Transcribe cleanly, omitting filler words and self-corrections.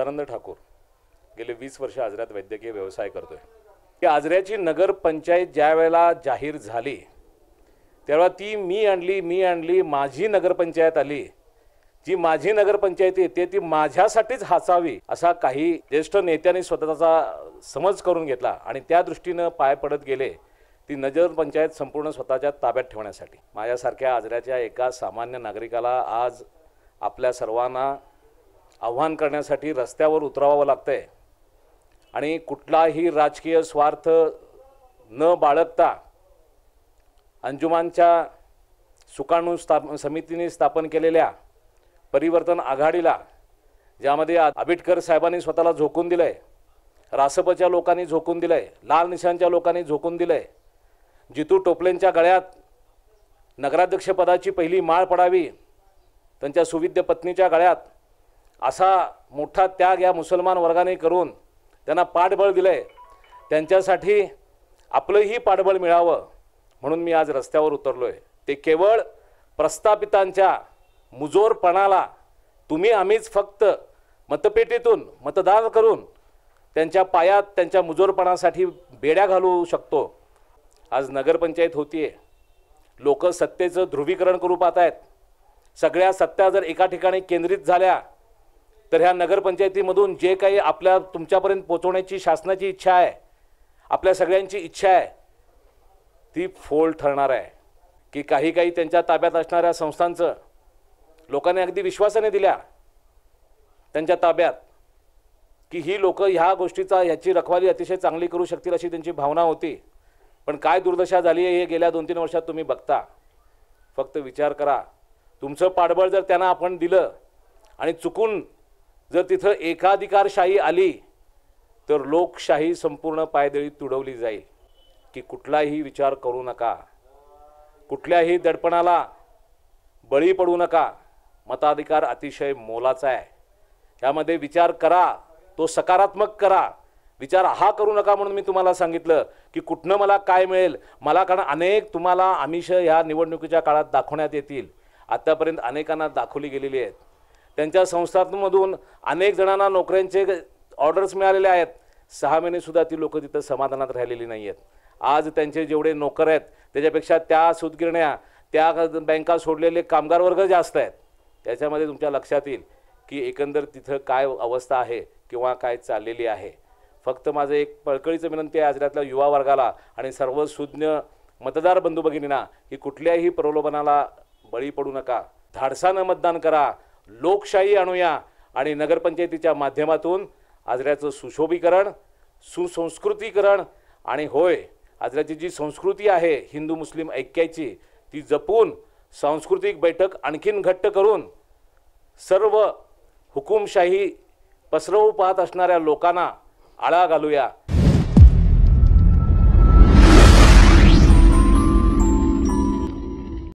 सदानंद ठाकूर गेले 20 वर्ष आजऱ्यात वैद्यकीय व्यवसाय करतोय। की आजऱ्याची नगर पंचायत ज्या वेळेला जाहीर झाली तेव्हा ती मी आणली माझी नगरपंचायत आली, जी माझी नगरपंचायत येते ती माझ्यासाठीच हाचावी असा काही ज्येष्ठ नेत्यांनी स्वतःचा समज करून घेतला आणि त्या दृष्टीने पाय पडत गेले ती नगरपंचायत संपूर्ण स्वतःच्या ताब्यात ठेवण्यासाठी। माझ्यासारख्या आजऱ्याच्या एका सामान्य नागरिकाला आज आपल्या सर्वांना आव्हान करण्यासाठी रस्त्यावर उतरावं लागतंय आणि कुठलाही राजकीय स्वार्थ न बाळगता अंजुमानच्या सुकाणू समितीने स्थापन केलेल्या परिवर्तन आघाडीला, ज्यामध्ये आंबेडकर साहेबांनी स्वतःला झोकून दिलंय, रासपच्या लोकांनी झोकून दिलंय, लाल निशाणच्या लोकांनी झोकून दिलंय, जितू टोपलेंच्या गळ्यात नगराध्यक्षपदाची पहिली माळ पडावी त्यांच्या सुविद्य पत्नीच्या गळ्यात, असा मोठा त्याग या मुसलमान वर्गाने करून त्यांना पाठबळ दिलंय। त्यांच्यासाठी आपलंही पाठबळ मिळावं म्हणून मी आज रस्त्यावर उतरलोय। ते केवळ प्रस्थापितांच्या मुजोरपणाला तुम्ही आम्हीच फक्त मतपेटीतून मतदान करून त्यांच्या पायात त्यांच्या मुजोरपणासाठी बेड्या घालू शकतो। आज नगरपंचायत होतीये, लोक सत्तेचं ध्रुवीकरण करू पाहत आहेत। सगळ्या सत्ता जर एका ठिकाणी केंद्रित झाल्या तर ह्या नगरपंचायतीमधून जे काही आपल्या तुमच्यापर्यंत पोहोचवण्याची शासनाची इच्छा आहे, आपल्या सगळ्यांची इच्छा आहे, ती फोल ठरणार आहे। की काही त्यांच्या ताब्यात असणाऱ्या संस्थांचं लोकांनी अगदी विश्वासाने दिल्या त्यांच्या ताब्यात की ही लोक ह्या गोष्टीचा ह्याची रखवाली अतिशय चांगली करू शकतील अशी त्यांची भावना होती। पण काय दुर्दशा झाली आहे हे गेल्या 2-3 वर्षात तुम्ही बघता। फक्त विचार करा, तुमचं पाठबळ जर त्यांना आपण दिलं आणि चुकून जर तिथं एकाधिकारशाही आली तर लोकशाही संपूर्ण पायदळी तुडवली जाईल। की कुठलाही विचार करू नका, कुठल्याही दडपणाला बळी पडू नका। मताधिकार अतिशय मोलाचा आहे, यामध्ये विचार करा, तो सकारात्मक करा। विचार हा करू नका म्हणून मी तुम्हाला सांगितलं की कुठनं मला काय मिळेल, मला कारण अनेक तुम्हाला आमिष ह्या निवडणुकीच्या काळात दाखवण्यात येतील। आतापर्यंत अनेकांना दाखवली गेलेली आहेत। त्यांच्या संस्थांमधून अनेक जणांना नोकऱ्यांचे ऑर्डर्स मिळालेले आहेत। 6 महिने सुद्धा ती लोक तिथं समाधानात राहिलेली नाही आहेत। आज त्यांचे जेवढे नोकर आहेत त्याच्यापेक्षा त्या सूतगिरण्या, त्या बँका सोडलेले कामगार वर्ग जास्त आहेत। त्याच्यामध्ये तुमच्या लक्षात येईल की एकंदर तिथं काय अवस्था आहे किंवा काय चाललेली आहे। फक्त माझं एक कळकळीचं विनंती आहे आजऱ्यातल्या युवा वर्गाला आणि सर्व सुज्ञ मतदार बंधू भगिनींना की कुठल्याही प्रलोभनाला बळी पडू नका, धाडसानं मतदान करा, लोकशाही आणूया आणि नगरपंचायतीच्या माध्यमातून आजऱ्याचं सुशोभीकरण, सुसंस्कृतीकरण आणि होय आजऱ्याची जी संस्कृती आहे हिंदू मुस्लिम ऐक्याची ती जपून सांस्कृतिक बैठक आणखीन घट्ट करून सर्व हुकुमशाही पसरवू पाहत असणाऱ्या लोकांना आळा घालूया।